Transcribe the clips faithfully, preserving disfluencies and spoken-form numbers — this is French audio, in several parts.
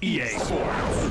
E A Sports.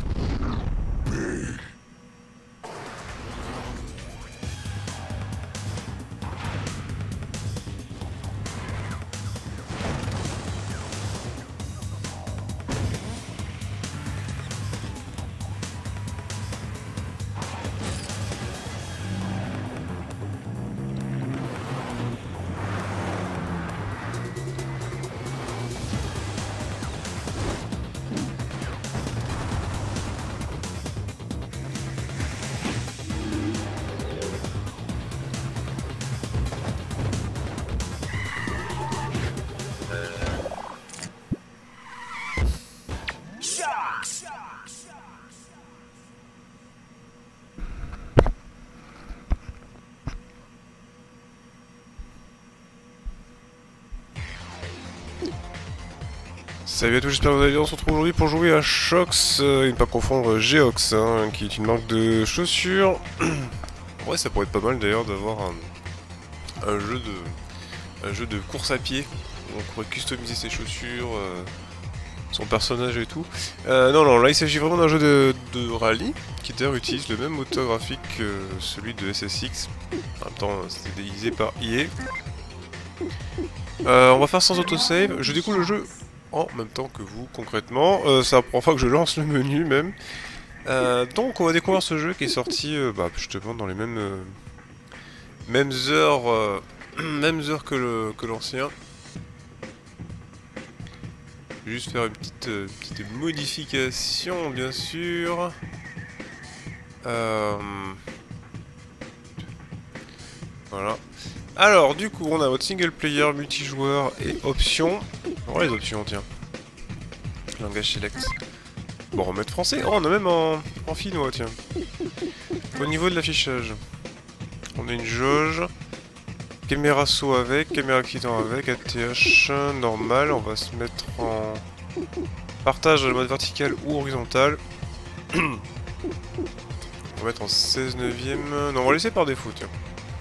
Salut à tous, j'espère que vous allez bien. On se retrouve aujourd'hui pour jouer à Shox, euh, et ne pas confondre Geox, hein, qui est une marque de chaussures. Ouais, ça pourrait être pas mal d'ailleurs d'avoir un, un jeu de un jeu de course à pied où on pourrait customiser ses chaussures, euh, son personnage et tout. Euh, non, non, là il s'agit vraiment d'un jeu de, de rallye qui d'ailleurs utilise le même moteur graphique que celui de S S X. En même temps, c'était déguisé par E A. Euh, on va faire sans autosave. Je découvre le jeu en même temps que vous, concrètement. Euh, c'est la première fois que je lance le menu, même. Euh, donc, on va découvrir ce jeu qui est sorti, euh, bah, justement, dans les mêmes, euh, mêmes heures, euh, mêmes heures que le que l'ancien. Juste faire une petite, euh, petite modification, bien sûr. Euh... Voilà. Alors, du coup, on a votre single player, multijoueur et options. Oh, les options, tiens. Langage select. Bon, on va mettre français. Oh, on a même en, en finnois, tiens. Au niveau de l'affichage, on a une jauge. Caméra saut avec, caméra quittant avec, A T H normal. On va se mettre en partage dans le mode vertical ou horizontal. On va mettre en seize neuvième. Non, on va laisser par défaut, tiens.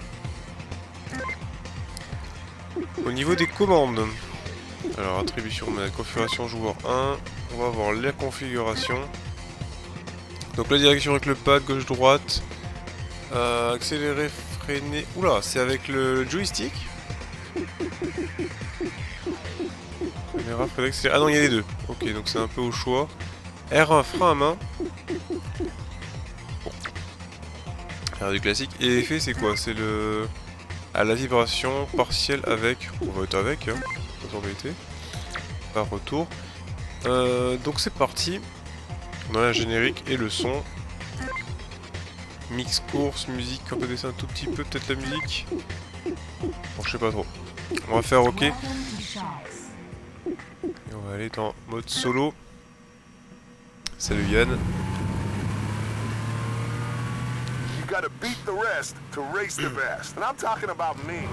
Au niveau des commandes, alors attribution, on a la configuration joueur un, on va voir la configuration. Donc la direction avec le pad gauche-droite, euh, accélérer, freiner. Oula, c'est avec le joystick. Caméra, freiner, accélérer. Ah non, il y a les deux. Ok, donc c'est un peu au choix. R un, frein à main. Bon. R du classique. Et effet, c'est quoi? C'est le... à la vibration partielle avec, on va être avec, hein, sans embêter, par retour. Euh, donc c'est parti, on a la générique et le son. Mix course, musique, on peut baisser un tout petit peu, peut-être la musique. Bon, je sais pas trop. On va faire OK. Et on va aller dans mode solo. Salut Yann. You gotta beat the rest to race the best, and I'm talking about me.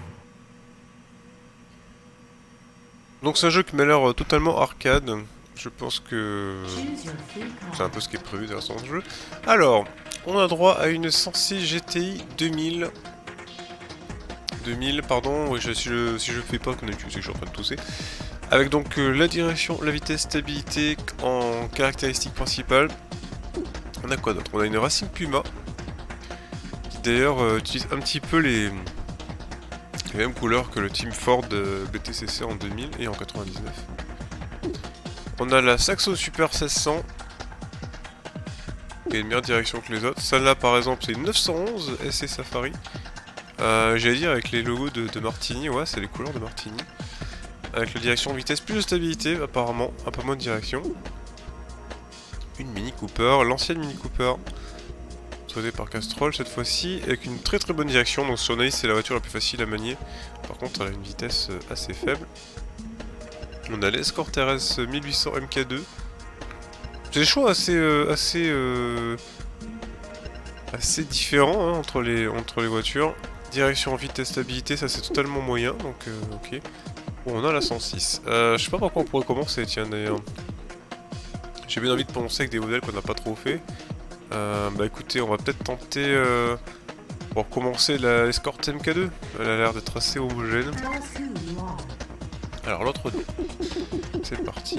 Donc c'est un jeu qui m'a l'air totalement arcade. Je pense que c'est un peu ce qui est prévu dans ce jeu. Alors, on a droit à une Sensi G T I deux mille. deux mille, pardon, oui, je, si, je, si je fais pas comme d'habitude, c'est que je suis en train de tousser. Avec donc euh, la direction, la vitesse, stabilité en caractéristiques principales. On a quoi d'autre? On a une Racing Puma. D'ailleurs, euh, utilise un petit peu les... les mêmes couleurs que le Team Ford euh, B T C C en deux mille et en quatre-vingt-dix-neuf. On a la Saxo Super seize cents, qui a une meilleure direction que les autres. Celle-là, par exemple, c'est une neuf cent onze S C Safari. Euh, J'allais dire avec les logos de, de Martini, ouais, c'est les couleurs de Martini. Avec la direction vitesse plus de stabilité, apparemment, un peu moins de direction. Une Mini Cooper, l'ancienne Mini Cooper. Par Castrol cette fois-ci, avec une très très bonne direction. Donc sur Naïs c'est la voiture la plus facile à manier, par contre elle a une vitesse assez faible. On a l'Escort R S mille huit cents M K deux. C'est des choix assez euh, assez euh, assez différents, hein, entre les entre les voitures. Direction, vitesse, stabilité, ça c'est totalement moyen, donc euh, ok. Bon, on a la cent six. Euh, je sais pas par quoi on pourrait commencer, tiens d'ailleurs. J'ai bien envie de commencer avec des modèles qu'on n'a pas trop fait. Euh, bah écoutez, on va peut-être tenter euh, pour commencer la Escort M K deux. Elle a l'air d'être assez homogène. Alors l'autre non. C'est parti.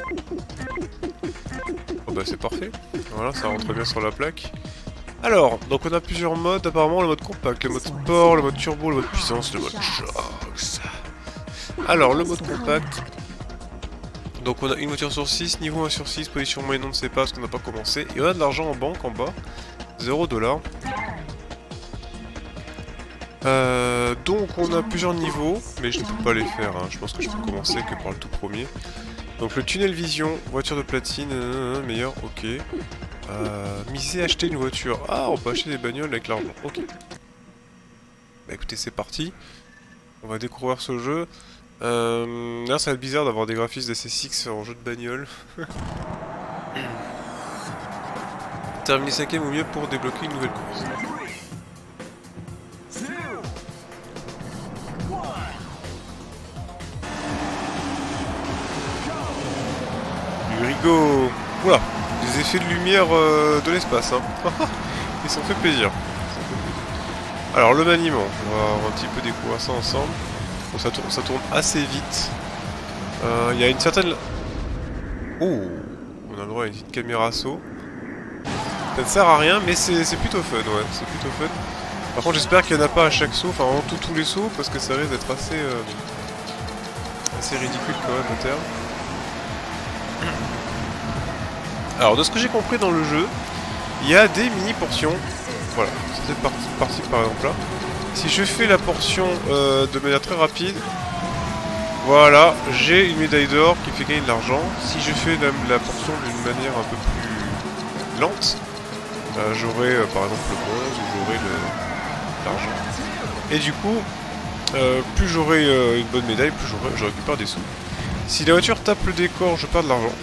Oh bah c'est parfait. Voilà, ça rentre bien sur la plaque. Alors, donc on a plusieurs modes, apparemment le mode compact, le mode sport, le mode turbo, le mode puissance, le mode choc. Alors le mode compact. Donc on a une voiture sur six, niveau un sur six, position moyenne on ne sait pas parce qu'on n'a pas commencé. Et on a de l'argent en banque en bas, zéro dollar. Euh, donc on a plusieurs niveaux, mais je ne peux pas les faire, hein. Je pense que je peux commencer que par le tout premier. Donc le tunnel vision, voiture de platine, euh, meilleur, ok. Euh, miser acheter une voiture. Ah, on peut acheter des bagnoles avec l'argent, ok. Bah écoutez, c'est parti. On va découvrir ce jeu. Euh, là, ça va être bizarre d'avoir des graphismes d'S S X en jeu de bagnole. Terminer cinquième ou mieux pour débloquer une nouvelle course. Du rigo. Oula, des effets de lumière euh, de l'espace, hein. Ils s'en fait plaisir. Alors le maniement, on va, on va un petit peu découvrir ça ensemble. Bon, ça, tourne, ça tourne assez vite. Il euh, y a une certaine... Oh, on a le droit à une petite caméra saut. Ça ne sert à rien, mais c'est plutôt fun, ouais, c'est plutôt fun. Par contre, j'espère qu'il n'y en a pas à chaque saut, enfin en tout tous les sauts, parce que ça risque d'être assez, euh, assez ridicule quand même à terme. Alors, de ce que j'ai compris dans le jeu, il y a des mini-portions. Voilà, cette partie, partie par exemple là. Si je fais la portion euh, de manière très rapide, voilà, j'ai une médaille d'or qui fait gagner de l'argent. Si je fais la, la portion d'une manière un peu plus lente, euh, j'aurai euh, par exemple le bronze ou j'aurai l'argent. Et du coup, euh, plus j'aurai euh, une bonne médaille, plus je récupère des sous. Si la voiture tape le décor, je perds de l'argent.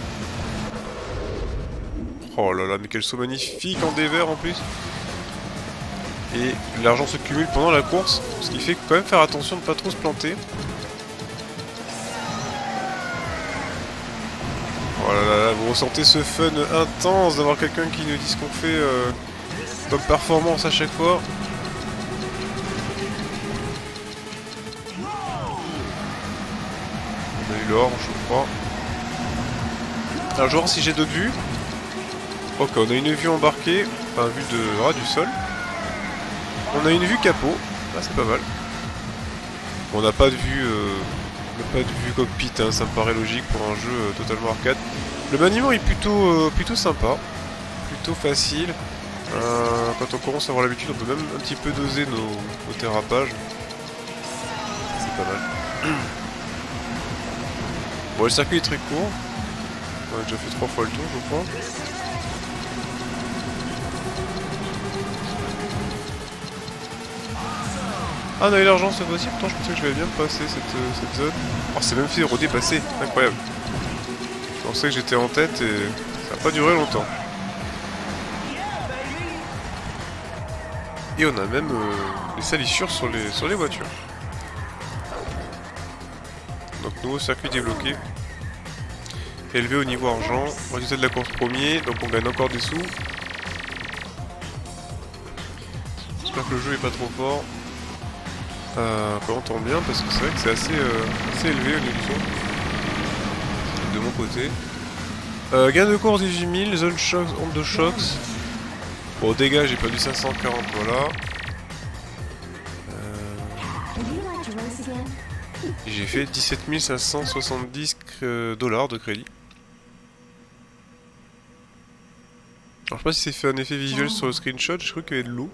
Oh là là, mais quel saut magnifique en dévers en plus. Et l'argent se cumule pendant la course, ce qui fait quand même faire attention de ne pas trop se planter. Oh là là là, vous ressentez ce fun intense d'avoir quelqu'un qui nous dit ce qu'on fait euh, comme performance à chaque fois. On a eu l'or, je crois. Alors je vais voir si j'ai d'autres vues. Ok, on a une vue embarquée, enfin vue de ah, du sol. On a une vue capot, ah, c'est pas mal. On n'a pas de vue, euh, pas de vue cockpit, hein, ça me paraît logique pour un jeu euh, totalement arcade. Le maniement est plutôt, euh, plutôt sympa, plutôt facile. Euh, quand on commence à avoir l'habitude, on peut même un petit peu doser nos, nos dérapages. C'est pas mal. Bon, le circuit est très court. On a déjà fait trois fois le tour, je crois. Ah, on a eu l'argent cette fois-ci, pourtant je pensais que je vais bien passer cette, euh, cette zone. Oh, c'est même fait redépasser, incroyable. Je pensais que j'étais en tête et ça n'a pas duré longtemps. Et on a même euh, les salissures sur les, sur les voitures. Donc nouveau circuit débloqué. Élevé au niveau argent, résultat de la course premier, donc on gagne encore des sous. J'espère que le jeu est pas trop fort. Euh, on entend bien parce que c'est vrai que c'est assez, euh, assez élevé au niveau du son. De mon côté. Euh, gain de course dix-huit mille, zone choc, onde de chocs. Bon, dégâts, j'ai perdu cinq cent quarante, voilà. Euh... J'ai fait dix-sept mille cinq cent soixante-dix dollars de crédit. Alors, je sais pas si c'est fait un effet visuel sur le screenshot, je crois qu'il y avait de l'eau.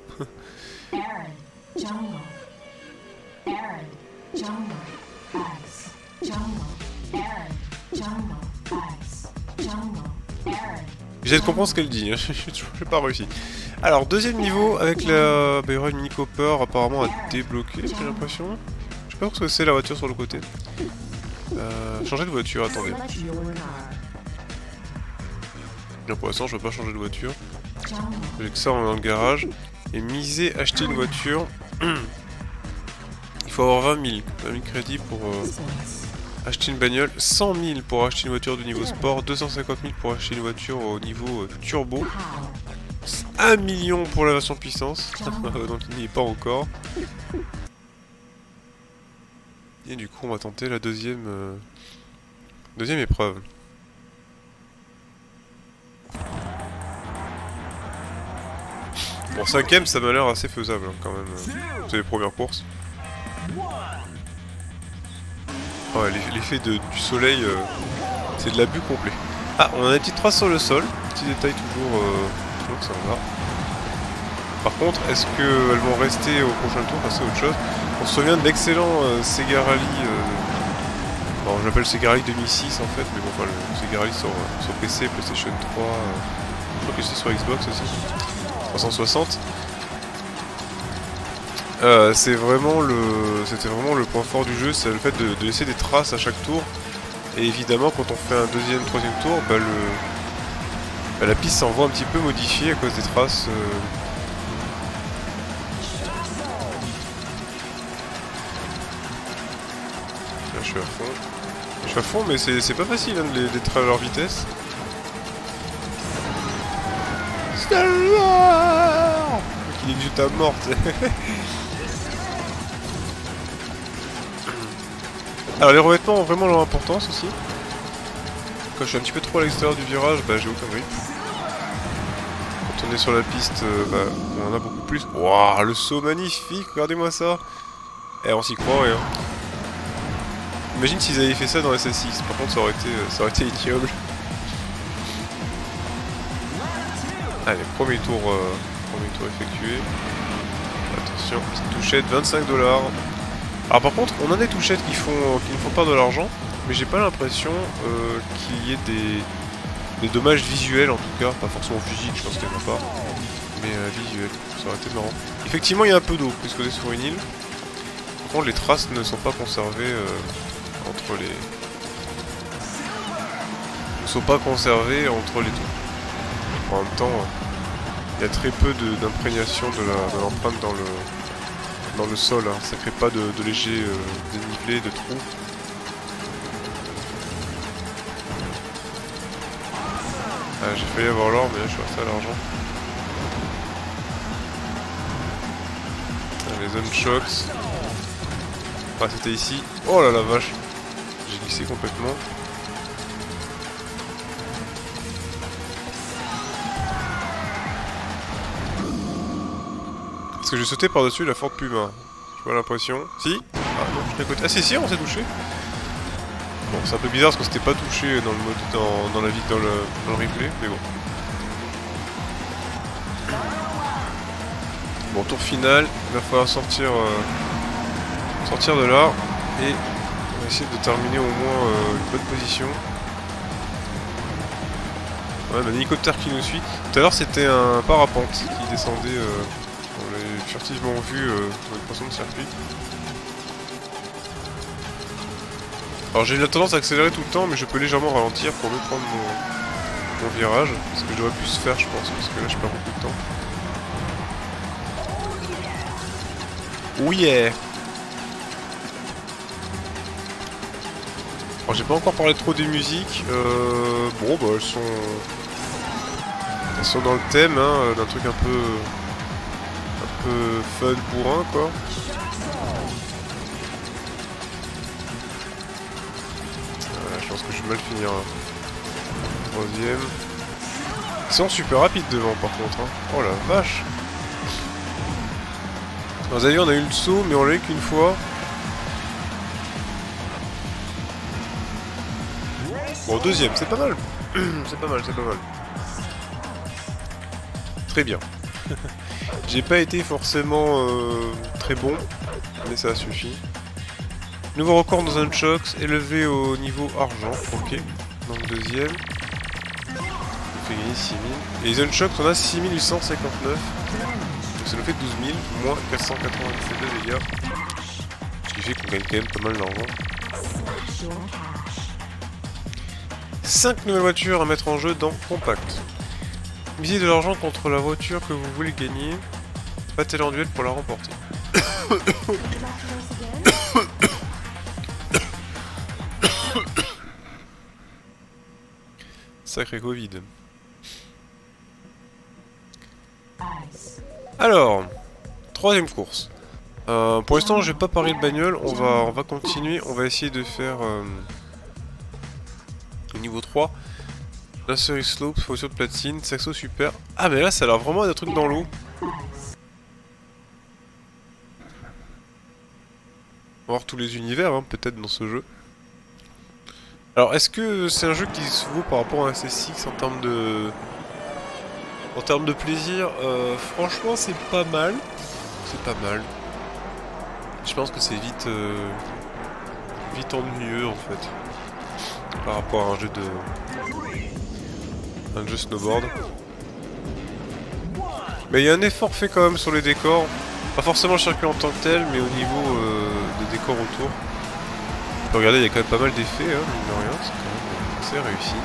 J'essaie de comprendre ce qu'elle dit, hein. Je n'ai pas réussi. Alors, deuxième niveau avec la... Bah, il y aura une mini copper apparemment à débloquer, j'ai l'impression. Je sais pas ce que c'est la voiture sur le côté. Euh, changer de voiture, attendez. Bien, pour l'instant, je ne veux pas changer de voiture. J'ai que ça dans le garage. Et miser, acheter une voiture. Il faut avoir vingt mille. vingt mille crédits pour euh, acheter une bagnole. cent mille pour acheter une voiture de niveau sport. deux cent cinquante mille pour acheter une voiture au niveau euh, turbo. un million pour la version puissance. Donc il n'y est pas encore. Et du coup on va tenter la deuxième euh, deuxième épreuve. Bon, cinquième ça m'a l'air assez faisable hein, quand même. C'est les premières courses. Ouais, l'effet du soleil, euh, c'est de l'abus complet. Ah, on a des petites traces sur le sol. Petit détail toujours, euh, toujours que ça va. Par contre, est-ce qu'elles vont rester au prochain tour, passer à autre chose? On se souvient de l'excellent euh, Sega Rally. Euh... Bon, je l'appelle Sega Rally deux mille six en fait, mais bon, enfin, le Sega Rally sur, euh, sur P C, PlayStation trois. Euh... Je crois que c'est sur Xbox aussi. trois cent soixante. Euh, c'est vraiment le, c'était vraiment le point fort du jeu, c'est le fait de, de laisser des traces à chaque tour. Et évidemment, quand on fait un deuxième, troisième tour, bah, le, bah, la piste s'envoie un petit peu modifiée à cause des traces. Euh... Là, je suis à fond. Je suis à fond, mais c'est pas facile hein, de les d'être à leur vitesse. Stellar qui dit que j'étais à mort. Alors les revêtements ont vraiment leur importance aussi. Quand je suis un petit peu trop à l'extérieur du virage, bah j'ai aucun grip. Quand on est sur la piste, euh, bah, on en a beaucoup plus. Waouh, le saut magnifique, regardez-moi ça. Eh, on s'y croirait hein. Imagine s'ils avaient fait ça dans S S X, par contre ça aurait été, ça aurait été ignoble. Allez, premier tour, euh, premier tour effectué. Attention, petite touchette, vingt-cinq dollars. Alors par contre, on a des touchettes qui font qui ne font pas de l'argent, mais j'ai pas l'impression euh, qu'il y ait des, des dommages visuels en tout cas, pas forcément physiques, je pense qu'il n'y en a pas, mais euh, visuels, ça aurait été marrant. Effectivement, il y a un peu d'eau, puisqu'on est sur une île. Par contre, les traces ne sont pas conservées euh, entre les... ne sont pas conservées entre les tours. En même temps, il y a très peu d'imprégnation de l'empreinte de dans le... dans le sol, hein. Ça crée pas de, de léger euh, dénivelé, de trous. Ah, j'ai failli avoir l'or, mais là je suis resté à l'argent. Ah, les unshocks. Ah, c'était ici. Oh là la vache. J'ai glissé complètement. Est-ce que j'ai sauté par-dessus la Ford Puma? J'ai pas l'impression. Si? Ah non, je suis à côté. Ah si si, on s'est touché. Bon, c'est un peu bizarre parce qu'on s'était pas touché dans le mode dans, dans la vie dans le, dans le replay, mais bon. Bon, tour final, il va falloir sortir euh, sortir de là et on va essayer de terminer au moins euh, une bonne position. Ouais, un hélicoptère qui nous suit. Tout à l'heure c'était un parapente qui descendait. Euh, On l'a furtivement vu euh, dans une portion de circuit. Alors j'ai la tendance à accélérer tout le temps, mais je peux légèrement ralentir pour mieux prendre mon, mon virage. Ce que je devrais plus faire, je pense, parce que là je perds beaucoup de temps. Oh yeah! Alors j'ai pas encore parlé trop des musiques. Euh, bon bah elles sont... Elles sont dans le thème, hein, d'un truc un peu... fun bourrin quoi. Voilà, je pense que je vais mal finir un troisième. Ils sont super rapides devant par contre hein. Oh la vache. Alors, vous avez vu on a eu le saut mais on l'a eu qu'une fois. Bon deuxième c'est pas mal. C'est pas mal, c'est pas mal. Très bien. J'ai pas été forcément euh, très bon, mais ça a suffi. Nouveau record dans un Unshocks, élevé au niveau argent, ok. Donc deuxième. On fait gagner six mille. Et les Unshocks, on a six mille huit cent cinquante-neuf. Donc ça nous fait douze mille, moins quatre cent quatre-vingt-dix-sept de dégâts. Ce qui fait qu'on gagne quand même pas mal d'argent. cinq nouvelles voitures à mettre en jeu dans Compact. Misez de l'argent contre la voiture que vous voulez gagner. Battez-le en duel pour la remporter. Sacré Covid. Alors, troisième course. Euh, pour l'instant, je vais pas parier le bagnole. On va, on va continuer. On va essayer de faire euh, au niveau trois. La série slope, fonction de platine, saxo super. Ah, mais là, ça a l'air vraiment d'un truc dans l'eau. On va voir tous les univers, hein, peut-être dans ce jeu. Alors, est-ce que c'est un jeu qui se vaut par rapport à un S S X en termes de... En termes de plaisir? euh, Franchement, c'est pas mal. C'est pas mal. Je pense que c'est vite... Euh, vite ennuyeux, en fait. Par rapport à un jeu de... Un jeu snowboard. Mais il y a un effort fait quand même sur les décors. Pas forcément le circuit en tant que tel, mais au niveau euh, des décors autour. Regardez, il y a quand même pas mal d'effets, hein, mine de rien, c'est quand même assez réussi.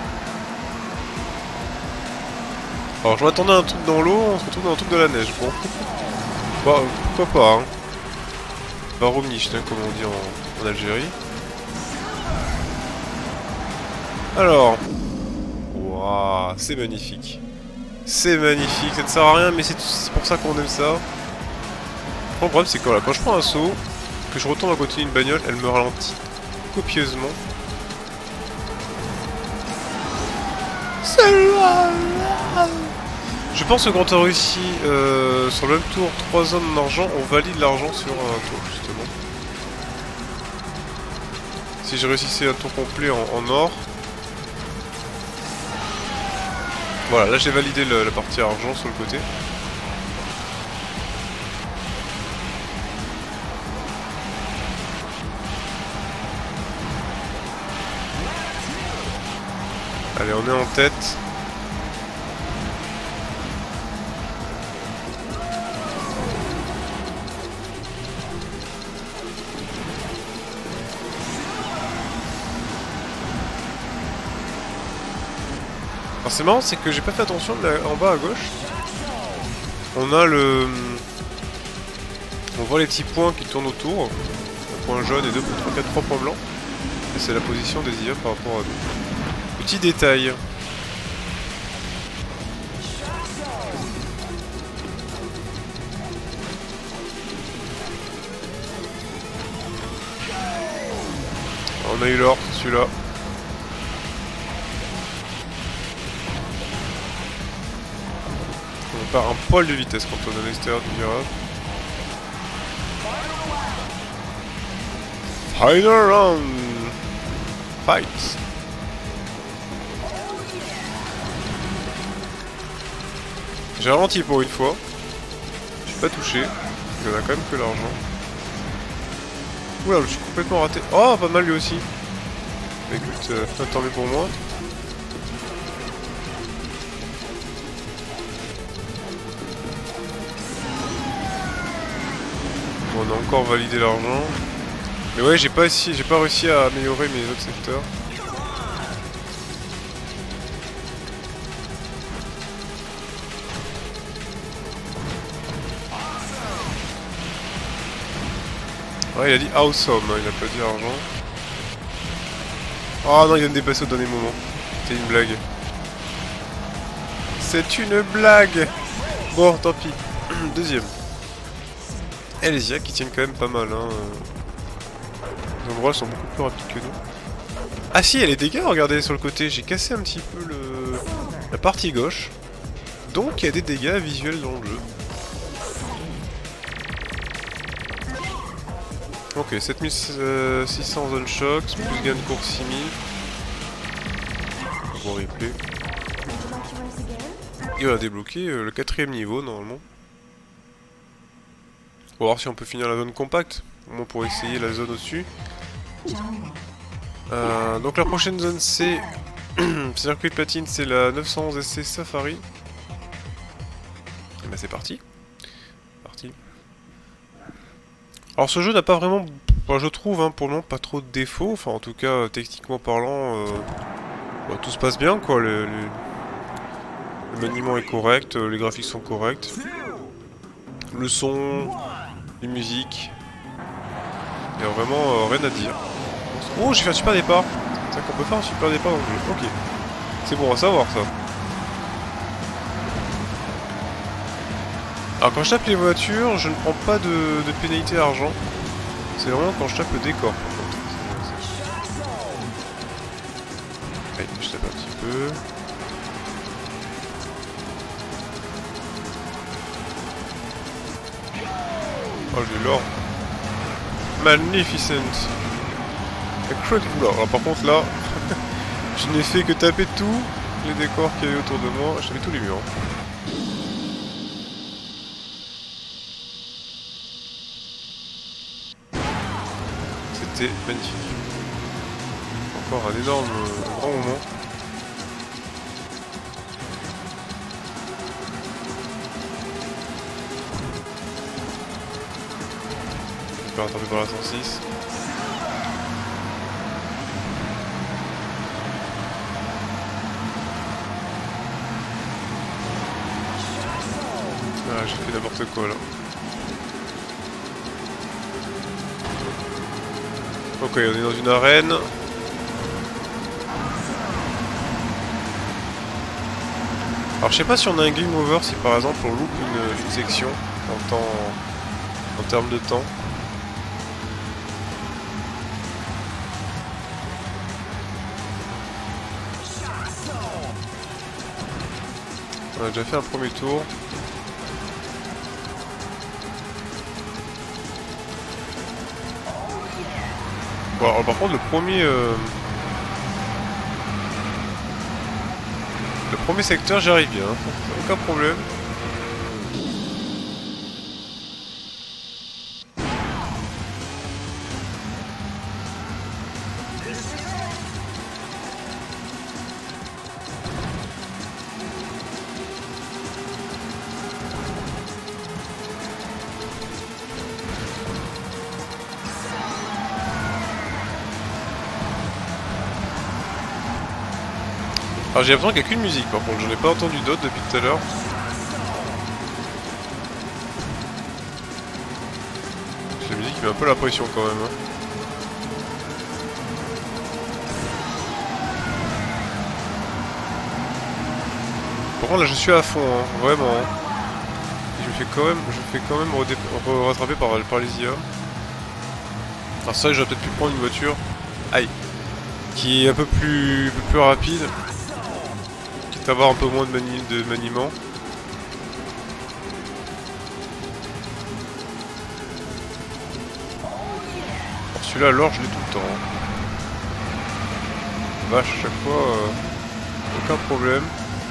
Alors je m'attendais à un truc dans l'eau, on se retrouve dans un truc de la neige, bon. Bah, pourquoi pas, hein. Varomnicht, hein, comme on dit en, en Algérie. Alors. Waouh, c'est magnifique. C'est magnifique, ça ne sert à rien, mais c'est pour ça qu'on aime ça. Le problème c'est que voilà, quand je prends un saut, que je retourne à côté d'une bagnole, elle me ralentit copieusement. Je pense que quand on réussit euh, sur le même tour trois zones d'argent, on valide l'argent sur un tour justement. Si je réussissais un tour complet en, en or. Voilà, là j'ai validé le, la partie argent sur le côté. Allez, on est en tête. Alors c'est marrant, c'est que j'ai pas fait attention de la... en bas à gauche. On a le... On voit les petits points qui tournent autour. Un point jaune et deux, trois, quatre, trois points blancs. Et c'est la position des I A par rapport à nous. Petit détail. On a eu l'or, celui-là. On perd un poil de vitesse quand on est à l'extérieur du virage. Final round! Fight! J'ai ralenti pour une fois. Je suis pas touché. Il y en a quand même que l'argent. Oula, je suis complètement raté. Oh, pas mal lui aussi. Écoute, euh, tant mieux pour moi. Bon, on a encore validé l'argent. Mais ouais, j'ai pas, j'ai pas réussi à améliorer mes autres secteurs. Ouais, il a dit awesome, il a pas dit argent. Oh non, il vient de dépasser au dernier moment. C'est une blague. C'est une blague. Bon, tant pis. Deuxième. Et les I A qui tiennent quand même pas mal, hein. Les endroits sont beaucoup plus rapides que nous. Ah si, il y a les dégâts, regardez sur le côté. J'ai cassé un petit peu le... la partie gauche. Donc il y a des dégâts visuels dans le jeu. Ok, sept mille six cents zone shocks, plus gain de course six mille. Bon replay. Et on a débloqué euh, le quatrième niveau normalement. On va voir si on peut finir la zone compacte. Au moins pour essayer la zone au-dessus. Euh, donc la prochaine zone c'est... circuit de platine, c'est la neuf cent onze S C Safari. Et bah c'est parti. Parti. Alors ce jeu n'a pas vraiment, enfin, je trouve hein, pour le moment pas trop de défauts, enfin en tout cas techniquement parlant, euh, bah, tout se passe bien quoi, le, le, le maniement est correct, les graphiques sont corrects, le son, les musiques, il n'y a vraiment euh, rien à dire. Oh, j'ai fait un super départ, c'est vrai qu'on peut faire un super départ dans le jeu, ok, c'est bon à savoir ça. Alors quand je tape les voitures, je ne prends pas de, de pénalité argent. C'est vraiment quand je tape le décor par contre. Allez, je tape un petit peu. Oh j'ai l'or. Magnificent. Incredible. Alors par contre là, je n'ai fait que taper tous les décors qu'il y avait autour de moi. Je tapais tous les murs. C'était magnifique. Encore un énorme euh, grand moment. Je vais rattraper par la cent six. Ah, j'ai fait n'importe quoi là. Ok, on est dans une arène. Alors je sais pas si on a un game over si par exemple on loupe une, une section en temps, en termes de temps. On a déjà fait un premier tour. Bon, alors par contre le premier euh... le premier secteur j'arrive bien, hein. Aucun problème. Alors j'ai l'impression qu'il n'y a qu'une musique par contre, j'en ai pas entendu d'autres depuis tout à l'heure. La musique qui met un peu la pression quand même. Hein. Par contre là je suis à fond, hein, vraiment. Hein. Et je me fais quand même, je me fais quand même re rattraper par, par les I A. Alors c'est vrai que j'aurais peut-être pu prendre une voiture, aïe, qui est un peu plus, un peu plus rapide. Avoir un peu moins de, mani de maniement. Celui-là, alors je l'ai tout le temps. Hein. Vache, à chaque fois, euh, aucun problème.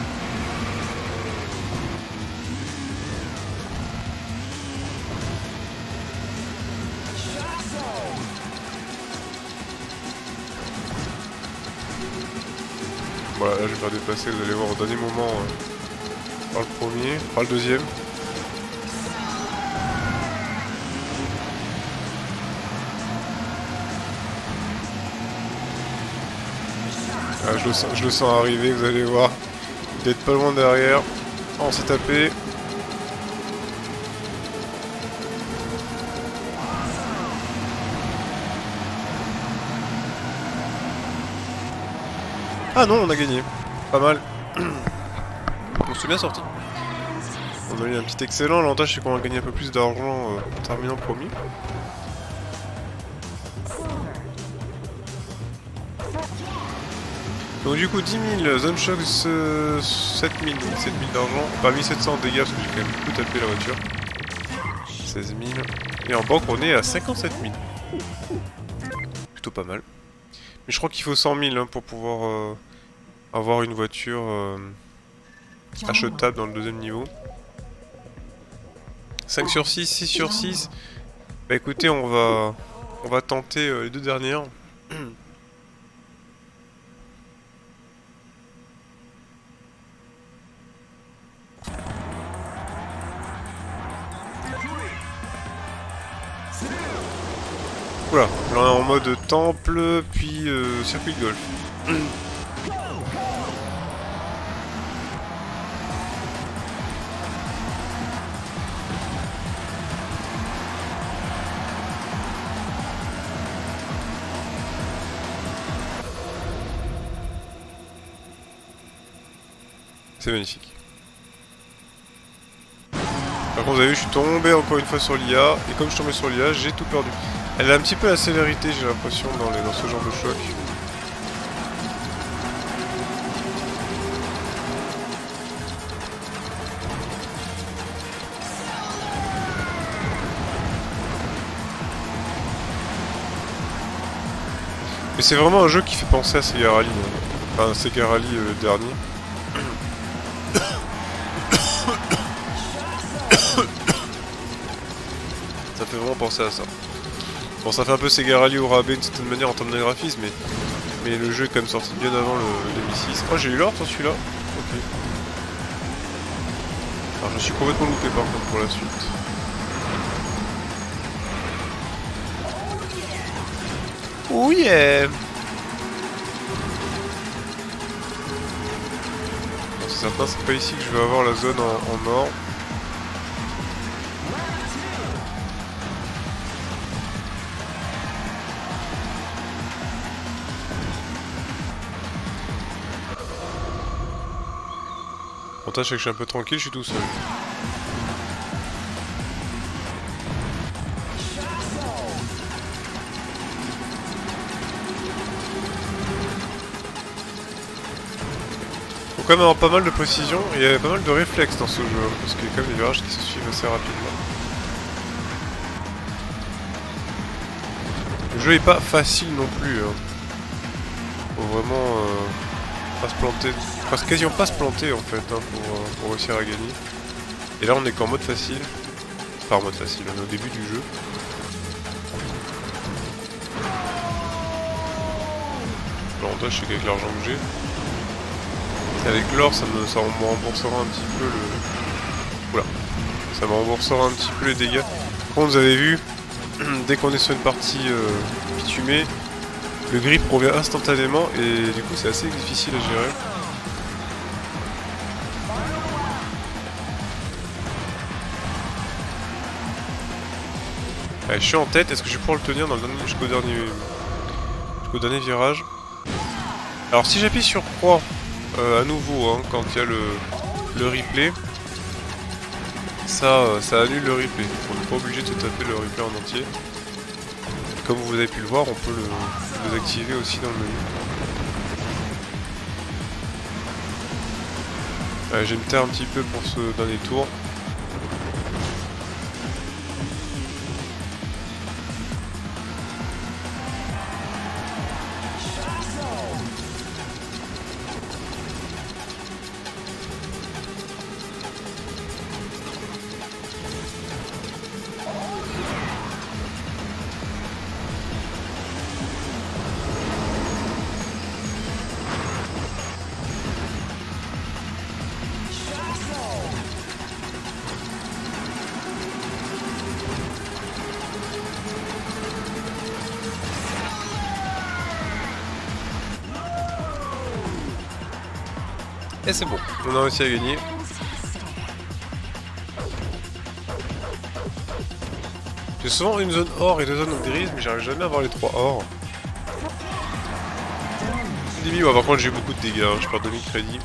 Voilà, là je vais me faire dépasser, vous allez voir au dernier moment euh, par le premier, par le deuxième. Ah, je, le sens, je le sens arriver, vous allez voir. D'être pas loin derrière. Oh, on s'est tapé. Ah non, on a gagné. Pas mal. On s'est bien sorti. On a eu un petit excellent. L'avantage c'est qu'on a gagné un peu plus d'argent euh, en terminant premier. Donc du coup dix mille, Zone Shock euh, sept mille, sept mille d'argent, pas mille sept cents de dégâts parce que j'ai quand même beaucoup tapé la voiture. seize mille. Et en banque on est à cinquante-sept mille. Plutôt pas mal. Mais je crois qu'il faut cent mille hein, pour pouvoir euh, avoir une voiture euh, achetable dans le deuxième niveau. cinq sur six, six sur six. Bah écoutez, on va on va tenter euh, les deux dernières. Voilà, là on est en mode temple, puis euh, circuit de golf. C'est magnifique. Par contre, vous avez vu, je suis tombé encore une fois sur l'I A. Et comme je suis tombé sur l'I A, j'ai tout perdu. Elle a un petit peu la célérité, j'ai l'impression, dans, les, dans ce genre de choc. Mais c'est vraiment un jeu qui fait penser à Sega Rally. Enfin, Sega Rally euh, dernier. Ça fait vraiment penser à ça. Bon, ça fait un peu Sega Rally au rabais d'une certaine manière en termes de graphisme, mais, mais le jeu est quand même sorti bien avant le deux mille six. Oh, j'ai eu l'or sur celui-là. Ok. Alors, je suis complètement loupé par contre pour la suite. Oh yeah! Bon, c'est certain, c'est pas ici que je vais avoir la zone en, en or. L'avantage c'est que je suis un peu tranquille, je suis tout seul. Faut quand même avoir pas mal de précision et il y a pas mal de réflexes dans ce jeu, hein, parce qu'il y a quand même des virages qui se suivent assez rapidement. Le jeu est pas facile non plus, hein. Faut vraiment euh, pas se planter, enfin quasiment pas se planter en fait, hein, pour, euh, pour réussir à gagner. Et là on est qu'en mode facile, enfin en mode facile, on est au début du jeu. L'avantage c'est qu'avec l'argent que j'ai, avec l'or ça me, ça me remboursera un petit peu le... Oula. Ça me remboursera un petit peu les dégâts. Par contre vous avez vu, dès qu'on est sur une partie euh, bitumée, le grip revient instantanément et du coup c'est assez difficile à gérer. Allez, je suis en tête, est-ce que je vais pouvoir le tenir dans le dernier, jusqu'au dernier, jusqu'au dernier virage? Alors si j'appuie sur croix euh, à nouveau, hein, quand il y a le, le replay, ça, ça annule le replay. On n'est pas obligé de se taper le replay en entier. Et comme vous avez pu le voir, on peut le, le désactiver aussi dans le menu. Allez, je vais me taire un petit peu pour ce dernier tour. Et c'est bon, on a réussi à gagner. J'ai souvent une zone or et deux zones grises, mais j'arrive jamais à avoir les trois or. Débit, ouais, par contre j'ai eu beaucoup de dégâts, hein. Je perds deux mille crédits.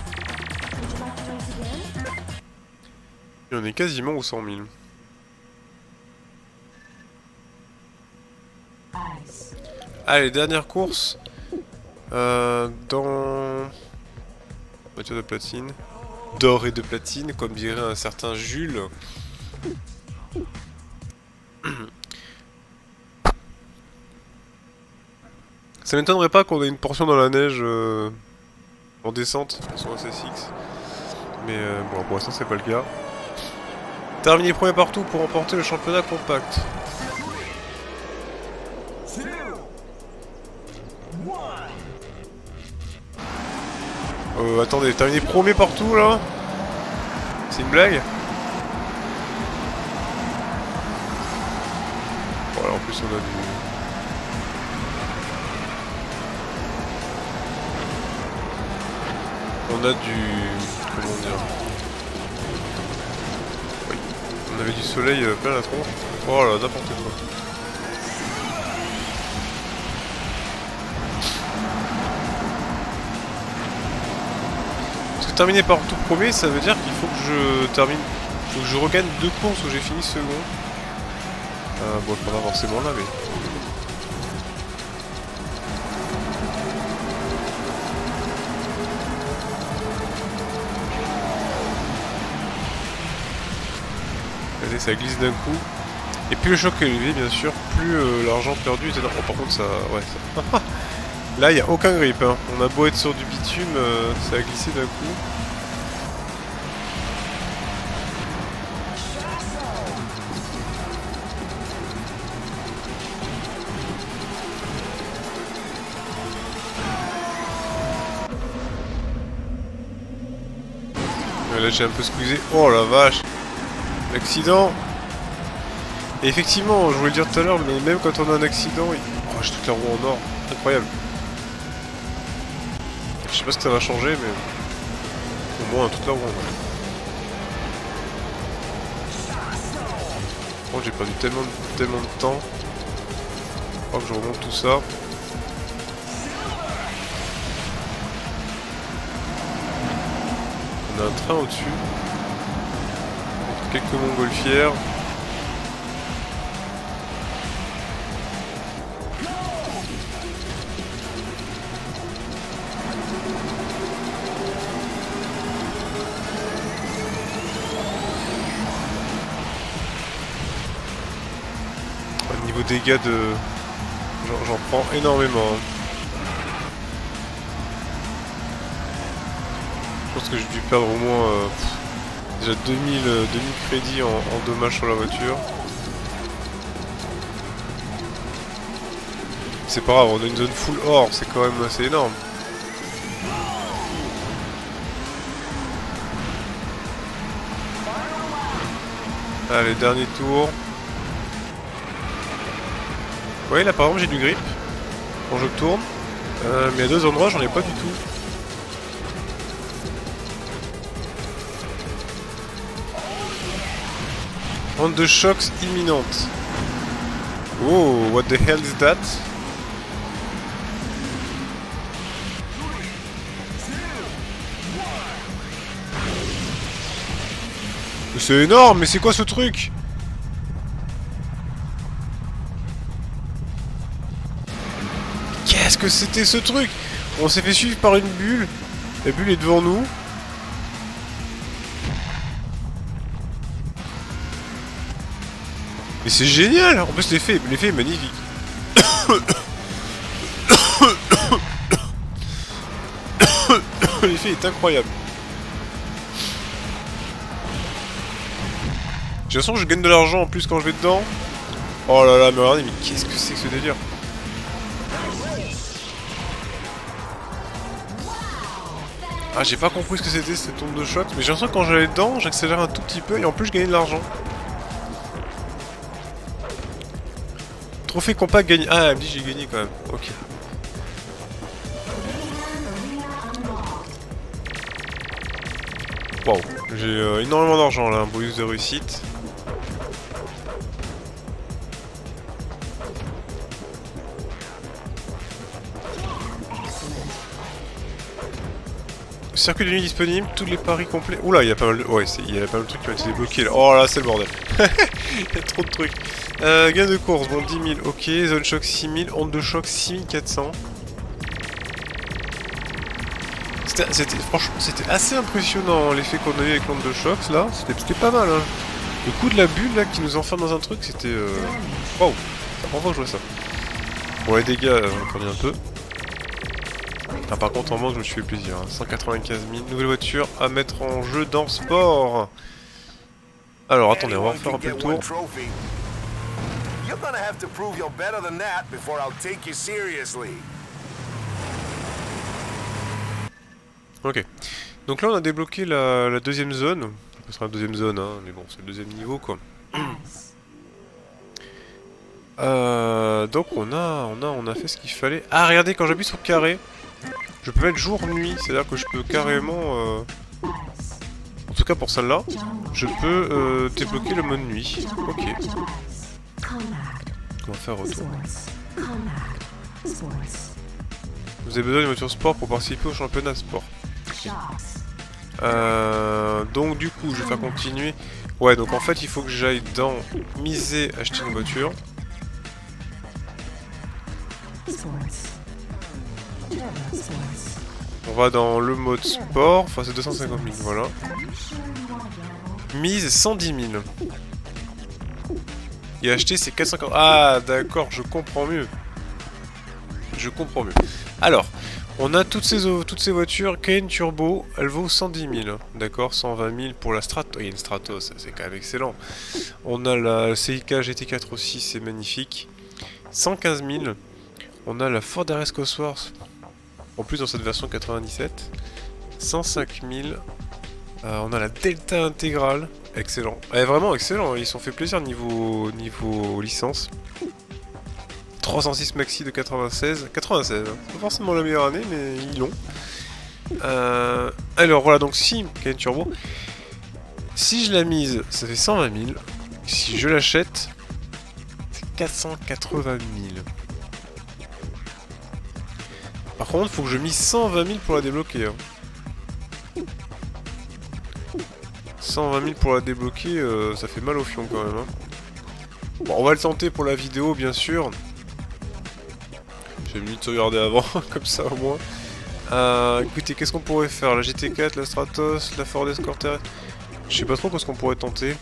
Et on est quasiment aux cent mille. Allez, dernière course. Euh, dans... voiture de platine. D'or et de platine, comme dirait un certain Jules. Ça m'étonnerait pas qu'on ait une portion dans la neige euh, en descente sur S S X. Mais euh, bon, pour l'instant c'est pas le cas. Terminé premier partout pour remporter le championnat compact. Euh, attendez, terminé premier partout là? C'est une blague? Voilà, en plus on a du... On a du... Comment dire? Oui. On avait du soleil euh, plein la tronche. Oh là, n'importe quoi. Parce que terminer par tout premier, ça veut dire qu'il faut que je termine Faut que je regagne deux courses où j'ai fini second. Euh, bon, pas forcément là, mais... Regardez, ça glisse d'un coup. Et plus le choc est élevé, bien sûr, plus euh, l'argent perdu est énorme. Oh, par contre, ça... Ouais, ça... Là, il n'y a aucun grip. Hein. On a beau être sur du bitume, euh, ça a glissé d'un coup. Là, j'ai un peu squeezé. Oh la vache! L'accident! Et effectivement, je voulais le dire tout à l'heure, mais même quand on a un accident, il... oh, j'ai toute la roue en or. Incroyable. Je sais pas ce que ça va changer, mais au moins toute la roue en or. Oh, j'ai perdu tellement de, tellement de temps. Je crois que je remonte tout ça. On a un train au-dessus. Quelques montgolfières. Au niveau dégâts de... J'en prends énormément. Je pense que j'ai dû perdre au moins euh, déjà deux mille crédits en, en dommages sur la voiture. C'est pas grave, on a une zone full or, c'est quand même assez énorme. Allez, dernier tour. Vous voyez là par exemple j'ai du grip quand je tourne, euh, mais à deux endroits j'en ai pas du tout. Onde de chocs imminente. Oh, what the hell is that? C'est énorme, mais c'est quoi ce truc? Qu'est-ce que c'était ce truc? On s'est fait suivre par une bulle. La bulle est devant nous. Mais c'est génial! En plus l'effet l'effet est magnifique. L'effet est incroyable. De toute façon je gagne de l'argent en plus quand je vais dedans. Oh là là, mais regardez, mais qu'est-ce que c'est que ce délire? Ah, j'ai pas compris ce que c'était cette onde de choc, mais j'ai l'impression que quand j'allais dedans, j'accélère un tout petit peu et en plus je gagnais de l'argent. Trophée compact gagné. Ah, elle me dit j'ai gagné quand même. Ok. Waouh, j'ai euh, énormément d'argent là, un bonus de réussite. Circuit de nuit disponible, tous les paris complets. Oula, il y a pas mal de... Ouais, il y a pas mal de trucs qui ont été débloqués là. Oh là, c'est le bordel. Il y a trop de trucs. Euh, gain de course, bon, dix mille, ok. Zone choc, six mille. Onde de choc, six mille quatre cents. C'était, franchement, c'était assez impressionnant l'effet qu'on a eu avec l'onde de choc là. C'était pas mal, hein. Le coup de la bulle là qui nous enferme dans un truc, c'était... Euh... Waouh, ça prend pas que je vois ça. Bon, les dégâts, euh, on connaît un peu. Ah, par contre en manque je me suis fait plaisir, hein. cent quatre-vingt-quinze mille, nouvelle voiture à mettre en jeu dans sport. Alors attendez, on va refaire un peu le tour. Ok, donc là on a débloqué la, la deuxième zone. Ce sera la deuxième zone, hein, mais bon c'est le deuxième niveau quoi. Euh, donc on a, on a, on a fait ce qu'il fallait. Ah regardez, quand j'appuie sur carré, je peux mettre jour-nuit, c'est-à-dire que je peux carrément... Euh... En tout cas pour celle-là, je peux euh, débloquer le mode nuit. Ok. On va faire retour. Vous avez besoin d'une voiture sport pour participer au championnat sport. Euh, donc du coup, je vais faire continuer. Ouais, donc en fait, il faut que j'aille dans miser, acheter une voiture. On va dans le mode sport, enfin c'est deux cent cinquante mille, voilà. Mise cent dix mille. Et acheter c'est quatre cent cinquante. Ah d'accord, je comprends mieux. Je comprends mieux. Alors, on a toutes ces, toutes ces voitures. Cayenne Turbo, elle vaut cent dix mille. D'accord, cent vingt mille pour la Stratos. Il y a une Stratos, c'est quand même excellent. On a la C I K G T quatre aussi, c'est magnifique. cent quinze mille. On a la Ford R S Cosworth. En plus dans cette version quatre-vingt-dix-sept. cent cinq mille. Euh, on a la Delta intégrale. Excellent. Eh, vraiment excellent, ils se sont fait plaisir niveau, niveau licence. trois cent six Maxi de quatre-vingt-seize. quatre-vingt-seize, hein. Pas forcément la meilleure année, mais ils l'ont. Euh, alors voilà, donc si Cayenne Turbo, si je la mise, ça fait cent vingt mille. Si je l'achète, c'est quatre cent quatre-vingt mille. Par contre, il faut que je mise cent vingt mille pour la débloquer. Hein. cent vingt mille pour la débloquer, euh, ça fait mal au fion quand même. Hein. Bon, on va le tenter pour la vidéo, bien sûr. J'ai mis de se regarder avant, comme ça au moins. Euh, écoutez, qu'est-ce qu'on pourrait faire? La G T quatre, la Stratos, la Ford Escort R S. Je sais pas trop ce qu'on pourrait tenter.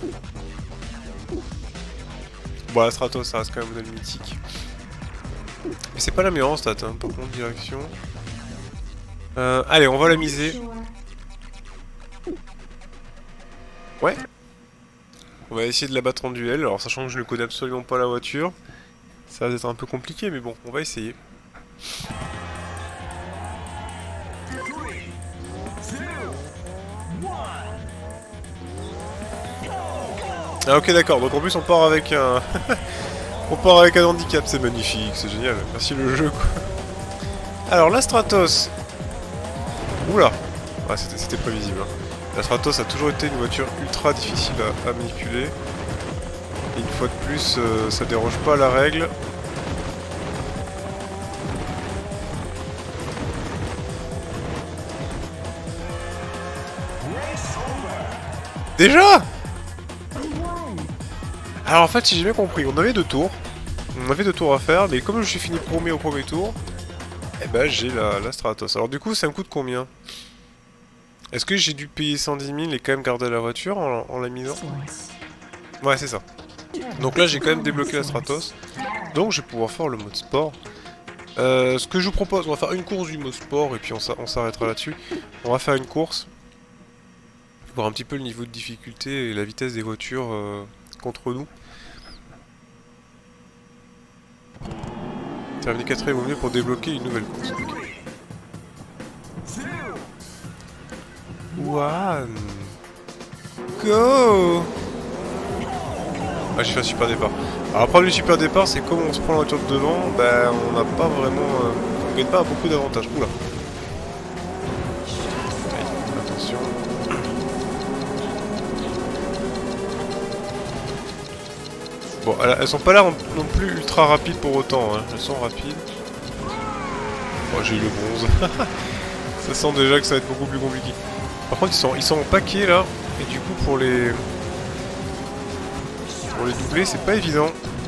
Bon, la Stratos, ça reste quand même un modèle mythique. Mais c'est pas la meilleure en stat, hein, par contre, direction. Euh, allez, on va la miser. Ouais. On va essayer de la battre en duel, alors sachant que je ne connais absolument pas la voiture. Ça va être un peu compliqué, mais bon, on va essayer. Ah ok d'accord, donc en plus on part avec un... on part avec un handicap, c'est magnifique, c'est génial, merci le jeu quoi. Alors la Stratos... Oula, ah, c'était prévisible. Hein. La Stratos a toujours été une voiture ultra difficile à, à manipuler. Et une fois de plus, euh, ça déroge pas à la règle. Déjà? Alors en fait, si j'ai bien compris, on avait deux tours. On avait deux tours à faire, mais comme je suis fini premier au premier tour, eh ben j'ai la, la Stratos. Alors du coup, ça me coûte combien? Est-ce que j'ai dû payer cent dix mille et quand même garder la voiture en, en la misant? Ouais, c'est ça. Donc là, j'ai quand même débloqué la Stratos. Donc je vais pouvoir faire le mode sport. Euh, ce que je vous propose, on va faire une course du mode sport et puis on s'arrêtera là-dessus. On va faire une course. Voir un petit peu le niveau de difficulté et la vitesse des voitures euh, contre nous. Terminer quatrième au mieux pour débloquer une nouvelle course. Okay. One. Go. Ah, j'ai fait un super départ. Alors, après le super départ, c'est comme on se prend la voiture de devant, ben on n'a pas vraiment... Euh, on gagne pas beaucoup d'avantages. Oula. Attention. Bon, elles sont pas là non plus ultra rapides pour autant, hein. Elles sont rapides. Oh, j'ai eu le bronze. Ça sent déjà que ça va être beaucoup plus compliqué. Par contre, ils sont, ils sont en paquet là, et du coup, pour les... Pour les doubler, c'est pas évident.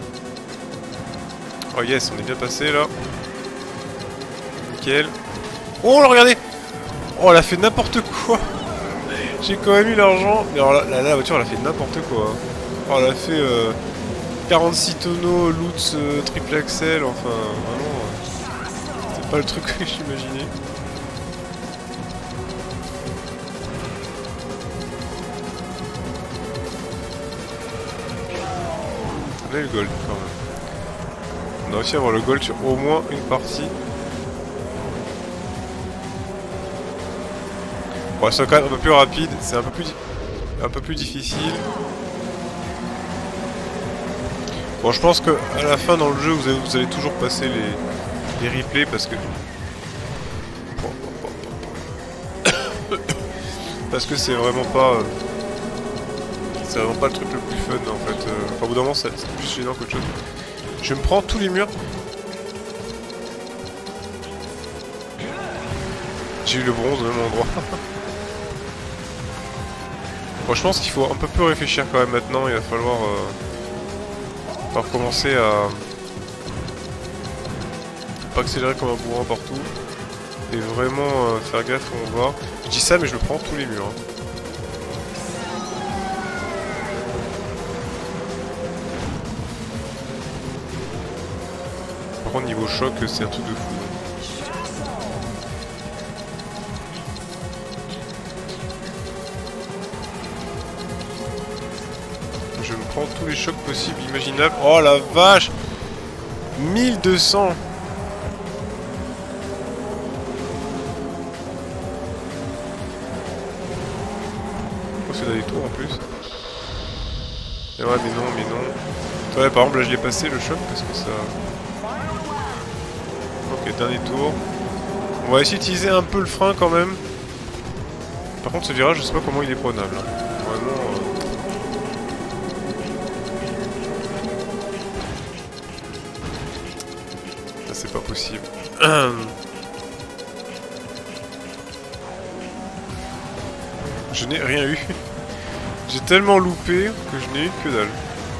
Oh yes, on est bien passé là. Nickel. Oh, regardez! Oh, elle a fait n'importe quoi! J'ai quand même eu l'argent. Alors là, là, la voiture, elle a fait n'importe quoi. Oh, elle a fait... Euh... quarante-six tonneaux, Lutz, euh, triple axel, enfin, vraiment, euh, c'est pas le truc que j'imaginais. On a eu le gold, quand même. On a réussi à avoir le gold sur au moins une partie. Bon, c'est quand même un peu plus rapide, c'est un peu plus, un peu plus difficile. Bon, je pense que à la fin dans le jeu, vous allez, vous allez toujours passer les, les replays parce que... parce que c'est vraiment pas... C'est vraiment pas le truc le plus fun en fait. Enfin, au bout d'un moment, c'est plus gênant qu'autre chose. Je me prends tous les murs. J'ai eu le bronze au même endroit. Bon, je pense qu'il faut un peu plus réfléchir quand même maintenant, il va falloir, euh, falloir commencer à pas accélérer comme un bourrin partout et vraiment euh, faire gaffe où on va. Je dis ça mais je le prends tous les murs. Hein. Par contre niveau choc c'est un truc de fou. Je me prends tous les chocs possibles, imaginables. Oh la vache, mille deux cents. Oh, c'est dans les tours en plus. Et ouais, mais non, mais non. Ouais, par exemple, là je l'ai passé le choc parce que ça... Ok, dernier tour. On va essayer d'utiliser un peu le frein quand même. Par contre, ce virage, je sais pas comment il est prenable. Vraiment... Euh... c'est pas possible. Je n'ai rien eu. J'ai tellement loupé que je n'ai eu que dalle.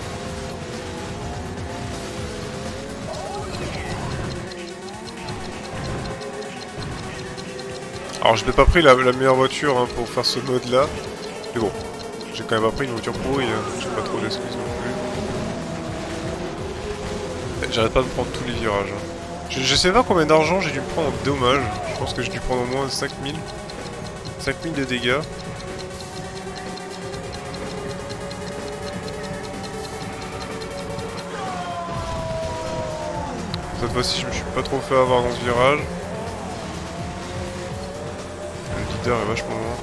Alors je n'ai pas pris la, la meilleure voiture hein, pour faire ce mode là. Mais bon, j'ai quand même pas pris une voiture pourrie, hein. J'ai pas trop d'excuses non plus. J'arrête pas de prendre tous les virages. Hein. Je, je sais pas combien d'argent j'ai dû me prendre en dommages. Je pense que j'ai dû prendre au moins cinq mille. cinq mille de dégâts. Cette fois-ci, je me suis pas trop fait avoir dans ce virage. Le leader est vachement loin.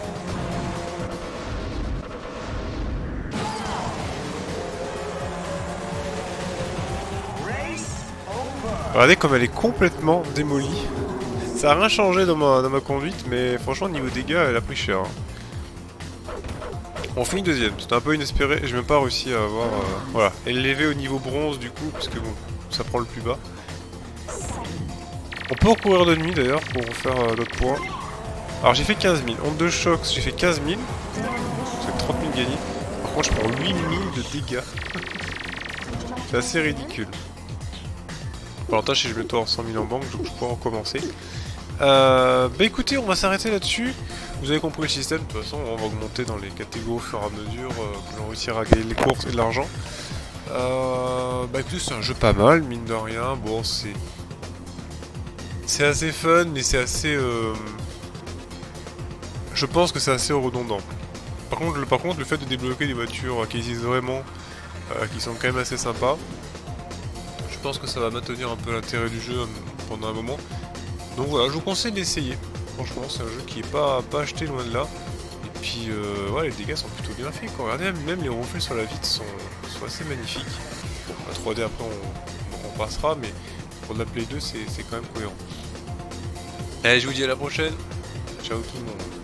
Regardez comme elle est complètement démolie. Ça a rien changé dans ma, dans ma conduite, mais franchement, niveau dégâts, elle a pris cher. Hein. On finit deuxième, c'était un peu inespéré, et j'ai même pas réussi à avoir... Euh, voilà, élevé au niveau bronze du coup, parce que bon, ça prend le plus bas. On peut recourir de nuit d'ailleurs, pour refaire euh, d'autres points. Alors j'ai fait quinze mille, onde de choc, j'ai fait quinze mille. C'est trente mille gagnés. Par contre, je prends huit mille de dégâts. C'est assez ridicule. L'avantage c'est que je mets toi en cent mille en banque, donc je pourrais recommencer. Euh, bah écoutez, on va s'arrêter là-dessus. Vous avez compris le système, de toute façon on va augmenter dans les catégories au fur et à mesure euh, que l'on réussira à gagner les courses et de l'argent. Euh, bah écoutez, c'est un jeu pas mal, mine de rien. Bon, c'est... C'est assez fun, mais c'est assez... Euh... Je pense que c'est assez redondant. Par contre, le, par contre, le fait de débloquer des voitures qui existent vraiment, euh, qui sont quand même assez sympas, je pense que ça va maintenir un peu l'intérêt du jeu pendant un moment. Donc voilà, je vous conseille d'essayer. Franchement, c'est un jeu qui est pas, pas acheté loin de là. Et puis, euh, ouais, les dégâts sont plutôt bien faits. Quoi. Regardez, même les reflets sur la vitre sont, sont assez magnifiques. Bon, la trois D après, on, on passera, mais pour la Play deux, c'est quand même cohérent. Allez, je vous dis à la prochaine. Ciao tout le monde.